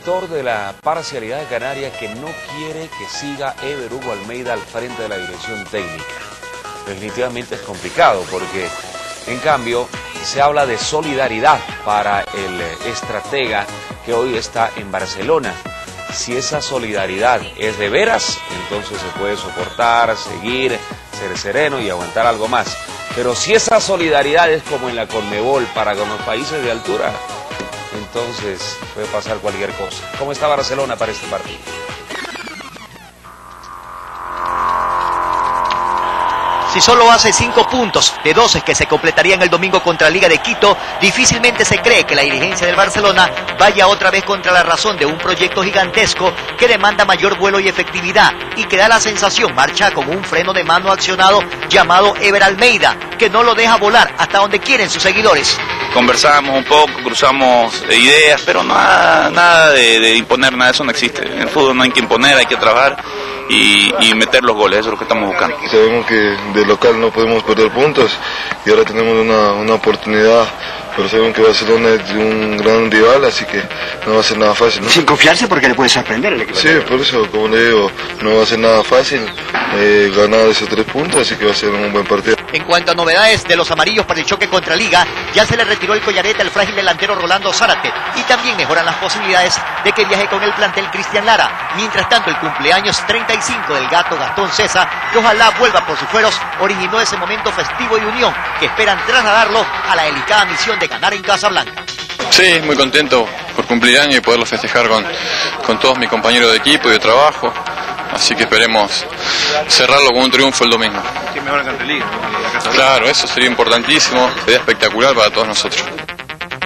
sector de la parcialidad de Canarias que no quiere que siga Ever Hugo Almeida al frente de la dirección técnica. Definitivamente es complicado porque, en cambio, se habla de solidaridad para el estratega que hoy está en Barcelona. Si esa solidaridad es de veras, entonces se puede soportar, seguir, ser sereno y aguantar algo más. Pero si esa solidaridad es como en la Conmebol para con los países de altura, entonces puede pasar cualquier cosa. ¿Cómo está Barcelona para este partido? Si solo hace 5 puntos de 12 que se completarían el domingo contra Liga de Quito, difícilmente se cree que la dirigencia del Barcelona vaya otra vez contra la razón de un proyecto gigantesco que demanda mayor vuelo y efectividad y que da la sensación marcha con un freno de mano accionado llamado Ever Almeida, que no lo deja volar hasta donde quieren sus seguidores. Conversamos un poco, cruzamos ideas, pero nada de imponer, nada de eso no existe. En el fútbol no hay que imponer, hay que trabajar y meter los goles, eso es lo que estamos buscando. Sabemos que de local no podemos perder puntos y ahora tenemos una oportunidad, pero sabemos que Barcelona es un gran rival, así que no va a ser nada fácil, ¿no? Sin confiarse porque le puede sorprender el equipo. Sí, por eso, como le digo, no va a ser nada fácil ganar esos 3 puntos, así que va a ser un buen partido. En cuanto a novedades de los amarillos para el choque contra Liga, ya se le retiró el collarete al frágil delantero Rolando Zárate y también mejoran las posibilidades de que viaje con el plantel Cristian Lara. Mientras tanto, el cumpleaños 35 del gato Gastón César, que ojalá vuelva por sus fueros, originó ese momento festivo y unión que esperan trasladarlo a la delicada misión de ganar en Casablanca. Sí, muy contento por cumplir año y poderlo festejar con todos mis compañeros de equipo y de trabajo. Así que esperemos cerrarlo con un triunfo el domingo. Sí, mejor que ante Liga, ¿no? Claro, eso sería importantísimo, sería espectacular para todos nosotros.